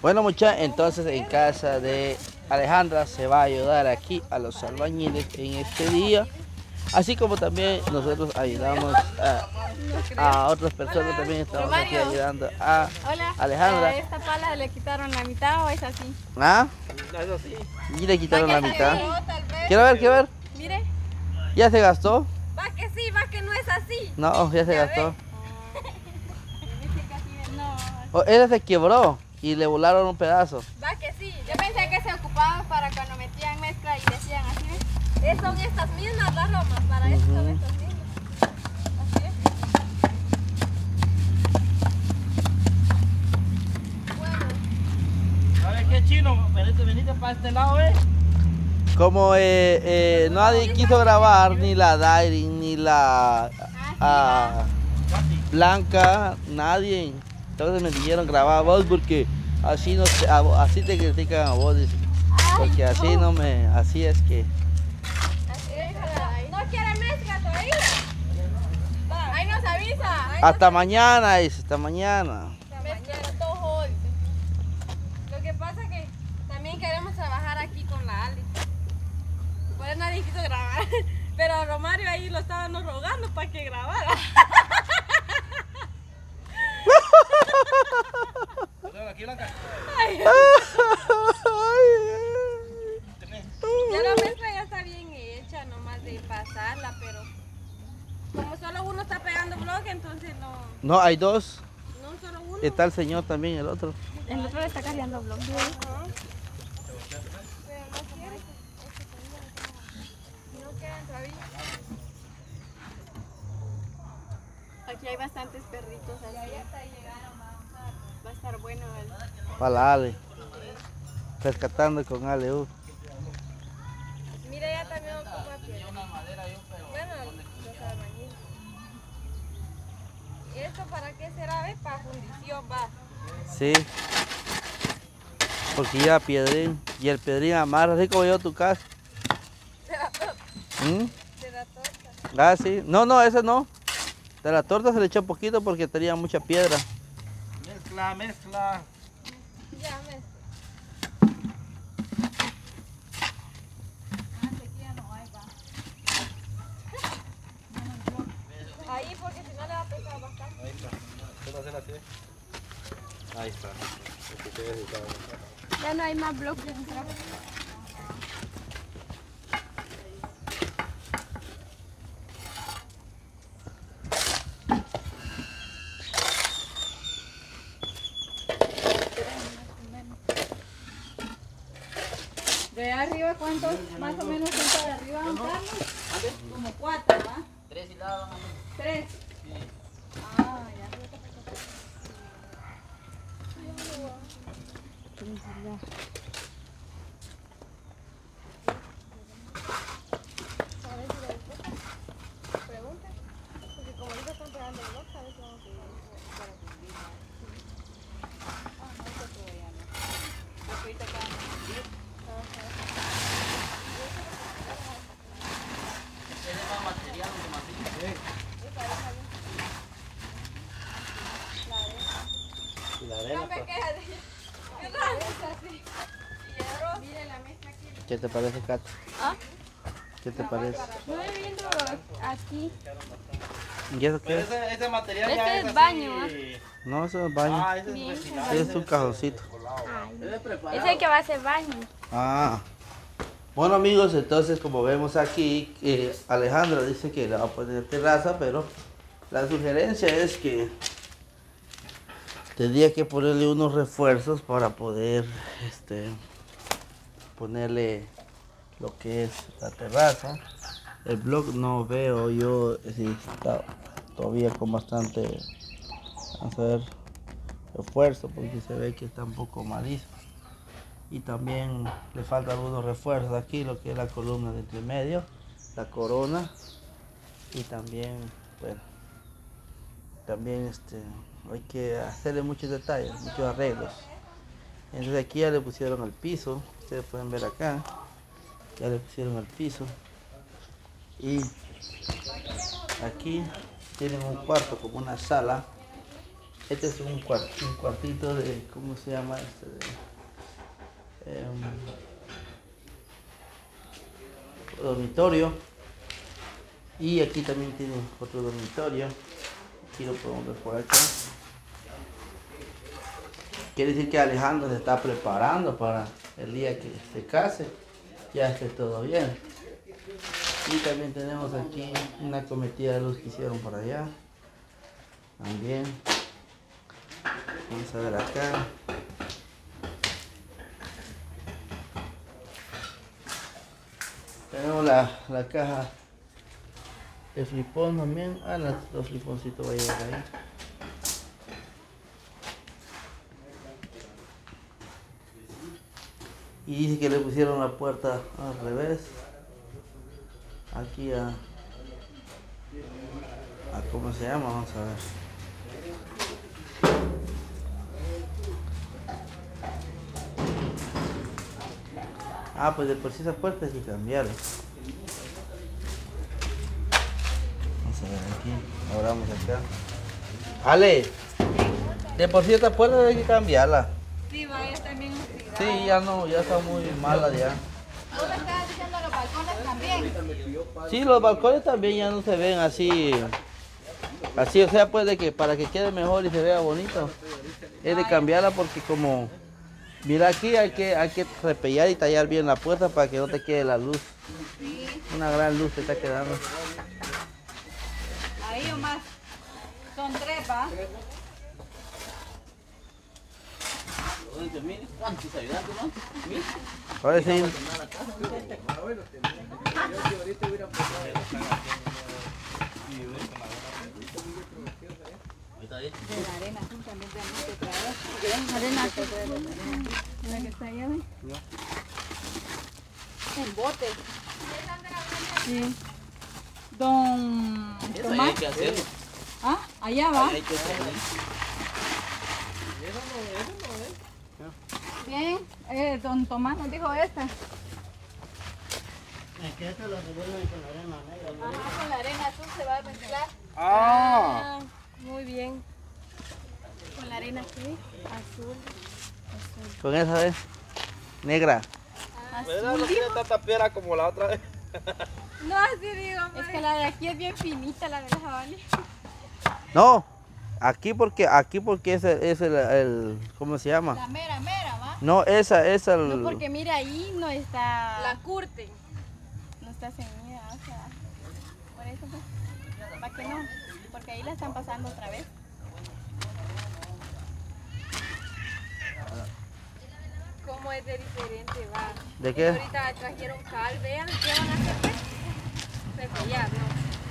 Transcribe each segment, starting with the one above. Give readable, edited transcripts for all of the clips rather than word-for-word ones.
Bueno muchachos, entonces en casa de Alejandra se va a ayudar aquí a los albañiles en este día. Así como también nosotros ayudamos a otras personas. Hola, también estamos aquí ayudando a Alejandra. ¿A esta pala le quitaron la mitad o es así? ¿Ah? Es así. Y le quitaron la mitad. Así? Quiero ver. Mire. ¿Ya se gastó? Va que sí, va que no es así. No, ya se gastó. No. Ella se quebró y le volaron un pedazo. Va que sí. Yo pensé que se ocupaba para cuando metían mezcla y decían así, ¿ves? Son estas mismas las lomas, para eso son estas mismas. Así es. Bueno. ¿Sabes qué, Chino? Venite para este lado, Como nadie quiso grabar, ni la Dairin, ni la Blanca, nadie. Entonces me dijeron grabar a vos porque así, no te, así te critican a vos. Dice. Porque así no me, así es que... No quiere mezcla todavía. Ahí nos avisa. Hasta mañana, dice, hasta mañana. Mezcla todo hoy. Lo que pasa es que también queremos trabajar aquí con la Ali. Por eso nadie quiso grabar. Pero a Romario ahí lo estaban rogando para que grabara. Aquí, Blanca. Ya la mezcla ya está bien hecha, nomás de pasarla, pero como solo uno está pegando bloque, entonces no. No, hay dos. No, solo uno. Está el señor también, el otro. El otro le está cargando bloque. Pero no quiere. No queda todavía. Aquí hay bastantes perritos así. Va a estar bueno el... Para la Ale. Rescatando con Ale. Mira, ya también ocupa piedra. Bueno, los albañiles. ¿Y esto para qué será? ¿Ves? Para fundición va. Sí. Porque lleva piedrín. Y el piedrín amarra, así como yo tu casa. De la torta. De la torta. Ah, sí. No, ese no. De la torta se le echó poquito porque tenía mucha piedra. Mezcla. Ya, mezcla. Ahí, porque si no le va a pesar bastante. Ahí está. ¿Puedo hacer así? Ahí está. Ya no hay más bloques. De arriba, ¿cuántos más o menos son de arriba, don Carlos? Como 4, ¿va? 3 hiladas. 3. Sí. Ah, ya. Pregunta, porque como ahorita están pegando el box, a ver si vamos a ir para cumplir. No se puede ya, no. Porque ahorita acaban de cumplir. ¿Tiene más material o más? Y la arena. No me queja de ella. Mire la mezcla aquí. ¿Qué te parece, Kat? ¿Ah? ¿Qué te parece? No he viendo aquí. ¿Y eso qué Pero es? ese material Este ya es así. baño, No, eso es baño. Ah, ese Bien. es reciclado. Ese es un cajoncito. Es el que va a hacer baño. Ah. Bueno amigos, entonces como vemos aquí, Alejandra dice que le va a poner terraza, pero la sugerencia es que tendría que ponerle unos refuerzos para poder ponerle lo que es la terraza. El blog no veo yo si está todavía con bastante, vamos a ver, esfuerzo, porque se ve que está un poco malísimo. Y también le faltan algunos refuerzos aquí, lo que es la columna de entre medio, la corona, y también, bueno, también hay que hacerle muchos detalles, muchos arreglos. Entonces aquí ya le pusieron el piso, ustedes pueden ver acá, ya le pusieron el piso, y aquí tienen un cuarto como una sala Este es un cuartito de, ¿cómo se llama este? Dormitorio. Y aquí también tiene otro dormitorio. Aquí lo podemos ver por acá. Quiere decir que Alejandro se está preparando para el día que se case. Ya esté todo bien. Y también tenemos aquí una cometida de luz que hicieron por allá. También. Vamos a ver acá. Tenemos la caja de flipón también. Ah, los fliponcitos va a llegar ahí. Y dice que le pusieron la puerta al revés. Aquí a ¿cómo se llama? Vamos a ver. Ah, pues de por sí esa puerta hay que cambiarla. Vamos a ver aquí. Ahora vamos acá. Ale, de por sí esta puerta hay que cambiarla. Sí, vaya, está bien oxidada. Sí, ya no, ya está muy mala ya. ¿Vos estás diciendo los balcones también? Sí, los balcones también ya no se ven así. Así, o sea, pues de que para que quede mejor y se vea bonito. Es de cambiarla porque como... Mira aquí hay que repellar y tallar bien la puerta para que no te quede la luz. Sí. Una gran luz te está quedando. Ahí o más. Son 3, ¿va? ¿Cuántos ayudantes, no? Ahora sí. De la arena azul también tenemos que traer. Arena azul. La que está allá, ¿ves? En bote. Sí. Don Tomás. Hay que hacerlo. Ah, allá va. Hay que hacerlo. Bien. Don Tomás nos dijo esta. Es que esto lo revuelven con la arena negra. Ajá, con la arena azul se va a mezclar. Ah. Muy bien. Con la arena ¿qué? Azul. Con esa vez. Negra. ¿Verdad? No tiene tanta piedra como la otra vez. No, así digo. Es que la de aquí es bien finita, la de la jabalí. No. Aquí porque es el ¿cómo se llama? La mera, mera, ¿va? No, esa es el... No, porque mira, ahí no está... La curte. No está ceñida, o sea... Por eso, pues, ¿para qué no? Porque ahí la están pasando otra vez. ¿Cómo es de diferente, va? ¿De qué? Ahorita trajeron cal, vean, ¿qué van a hacer, pues? Repellar, ¿no?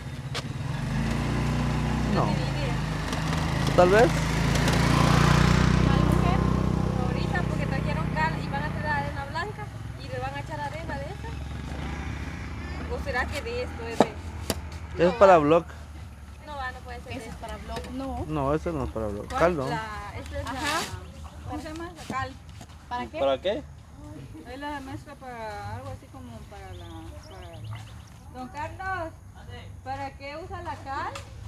No. Dividir. Tal vez. ¿Mal mujer? Ahorita porque trajeron cal y van a traer arena blanca y le van a echar arena de esa. ¿O será que de esto es de...? Es para block. No va, no puede ser. Ese es para blog, no. No, eso no es para block. Cal no. Esta es ¿cómo se llama? La cal. ¿Para qué? ¿Para qué? Es la mezcla para algo así como para la... Don Carlos, ¿para qué usa la cal?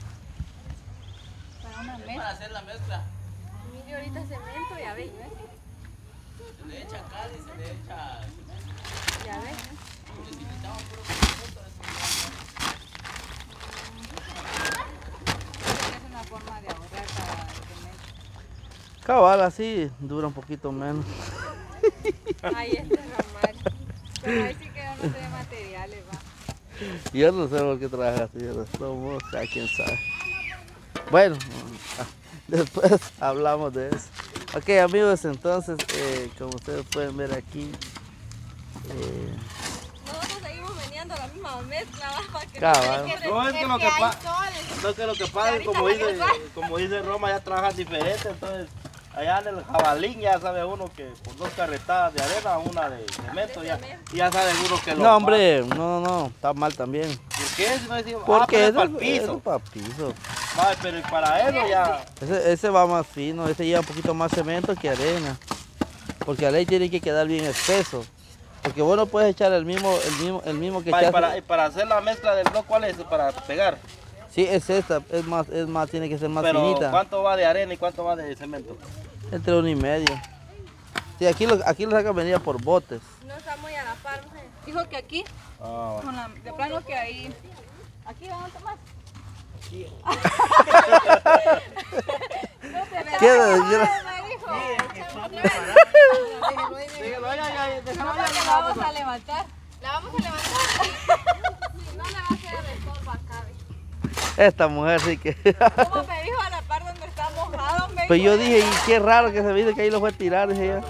Para una mezcla. Para hacer la mezcla. Mire ahorita cemento, ya ves. Se le echa cal y se le echa... Ya ves. Es una forma de ahorrar para el cemento. Cabal, así dura un poquito menos. Ahí está Ramar. Pero ahí sí que yo no sé de materiales, va. Yo no sé por qué trabajas así, no sé, quién sabe. Bueno, después hablamos de eso. Ok, amigos, entonces, como ustedes pueden ver aquí, Nosotros seguimos meneando la misma mezcla, va, para que cabal. No, es que lo que hay pasa... sol. No, que lo que pasa es como dice Roma, ya trabajan diferente, entonces allá en el jabalín ya sabe uno que con 2 carretadas de arena, una de cemento, ya sabe uno que lo No, hombre, no, está mal también. ¿Por qué? Si no decimos, Porque pero eso es para el es piso. para piso. Vale, pero para eso ya... Ese va más fino, ese lleva un poquito más cemento que arena. Porque la ley tiene que quedar bien espeso. Porque vos no puedes echar el mismo que Vale, echaste. para hacer la mezcla del bloque, ¿cuál es? Para pegar. Sí, es esta, es más, tiene que ser más Pero finita. ¿cuánto va de arena y cuánto va de cemento? Entre 1,5. Sí, aquí lo sacan venir por botes. No está muy a la par, mujer. Dijo que aquí, Ah, con la, de plano que ahí. Aquí vamos a tomar. ¿Qué? La vamos a levantar. La vamos a levantar. Si no le va a hacer el estorbo acá. Esta mujer sí que... Como me dijo a la par donde está mojado, me Pues yo dijo, dije, y qué raro que se me dice que ahí lo fue a tirar, dije yo.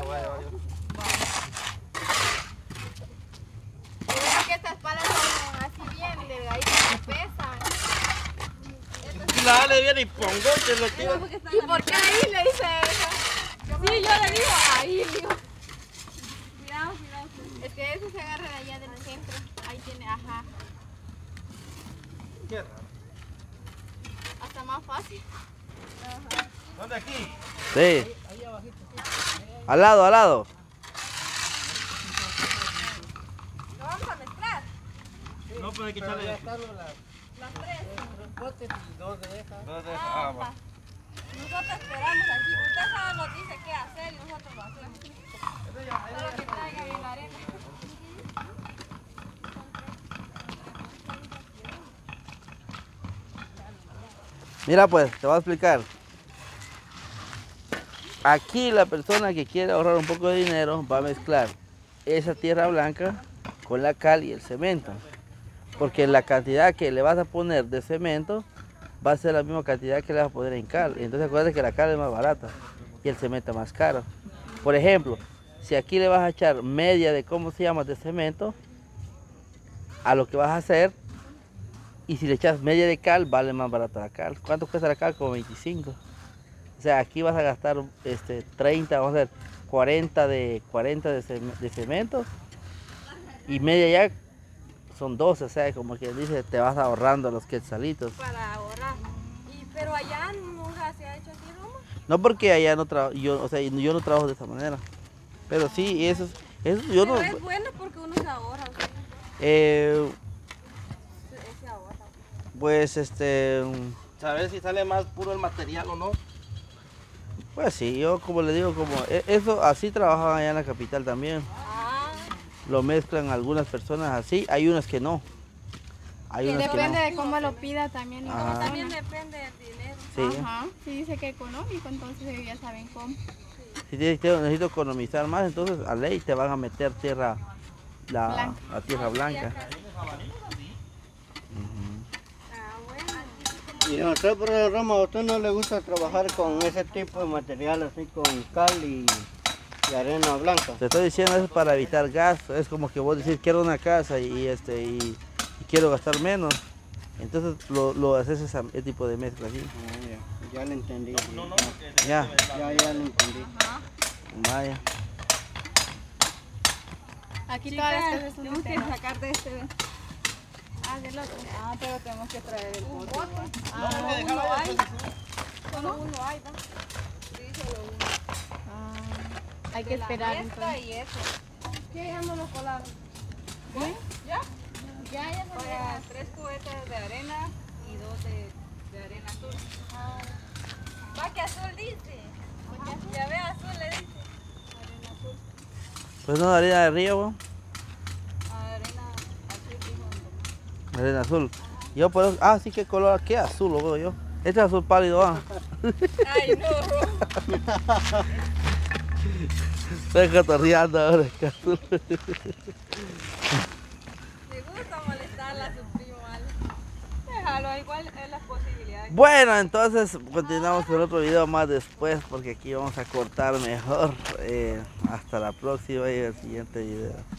es que estas palas son así bien delgaditas y pesan. y la Ale viene y pongote lo que... ¿Y por qué ahí le dice eso? Sí, yo le digo ahí, le digo. Cuidado, cuidado. Es que eso se agarra de allá del centro. Ahí tiene, ajá. Qué raro. Hasta más fácil. ¿Dónde aquí? Sí. Al lado, al lado. ¿Lo vamos a mezclar? No, pero hay que echarle... Las tres. Dos de esas. Ah, va. Nosotros esperamos aquí. Usted solo nos dice qué hacer y nosotros lo hacemos. Solo que traiga bien la arena. Mira pues, te voy a explicar. Aquí la persona que quiere ahorrar un poco de dinero va a mezclar esa tierra blanca con la cal y el cemento. Porque la cantidad que le vas a poner de cemento va a ser la misma cantidad que le vas a poner en cal. Entonces acuérdate que la cal es más barata y el cemento es más caro. Por ejemplo, si aquí le vas a echar media de, ¿cómo se llama?, de cemento a lo que vas a hacer, y si le echas media de cal, vale más barata la cal. ¿Cuánto cuesta la cal? Como 25. O sea, aquí vas a gastar 30, vamos a ver, 40 de cemento y media ya son 12, o sea, como que dice, te vas ahorrando los quetzalitos. Para ahorrar. Pero allá nunca se ha hecho así, Roma. No, porque allá no trabajo, yo no trabajo de esa manera. Pero sí, eso yo Pero no... es bueno porque uno se ahorra. O sea, se ahorra. Pues ¿Sabes si sale más puro el material o no? pues sí, yo como le digo, como eso así trabajan allá en la capital también. Ah, Lo mezclan algunas personas así, hay unas que no. Hay Y unas que depende no. de cómo lo pida también. y Ajá. cómo como también depende del dinero. Sí. Ajá. Si dice que económico, entonces ellos ya saben cómo. Si necesito economizar más, entonces a ley te van a meter tierra, la tierra blanca. Ah, bueno. Y a usted, por ejemplo, Roma, ¿a usted no le gusta trabajar con ese tipo de material así con cal y arena blanca? Te estoy diciendo eso para evitar gasto. Es como que vos decís quiero una casa y quiero gastar menos. Entonces lo haces ese tipo de mezcla aquí. Ah, ya le entendí. Ya, Ya le entendí. vaya. Aquí todas las Chicas, cosas son tenemos de que tema. sacar de este. Ah, del otro. Ah, pero tenemos que traer el Un bote. bote. Ah, Solo uno hay. Solo uno hay, ¿no? Sí, solo uno. ah, hay que De la esperar mezcla entonces. y eso. ¿Qué? Ya no lo colaron. ¿Ya? Ya Para 3 cubetas de arena y 2 de arena azul. Va que azul dice. Ya ve, azul le dice. Arena azul. Pues no, harina de río, ¿no? Arena azul dijo. Arena azul. Yo por eso, sí, ¿qué color? ¿Qué azul lo veo yo? Este es azul pálido, ¿ah? Ay, no. Estoy cotorreando ahora, qué azul. Le gusta molestarla a su primo, ¿vale? Déjalo, igual es la posibilidad. Bueno, entonces continuamos con otro video más después porque aquí vamos a cortar mejor. Hasta la próxima y el siguiente video.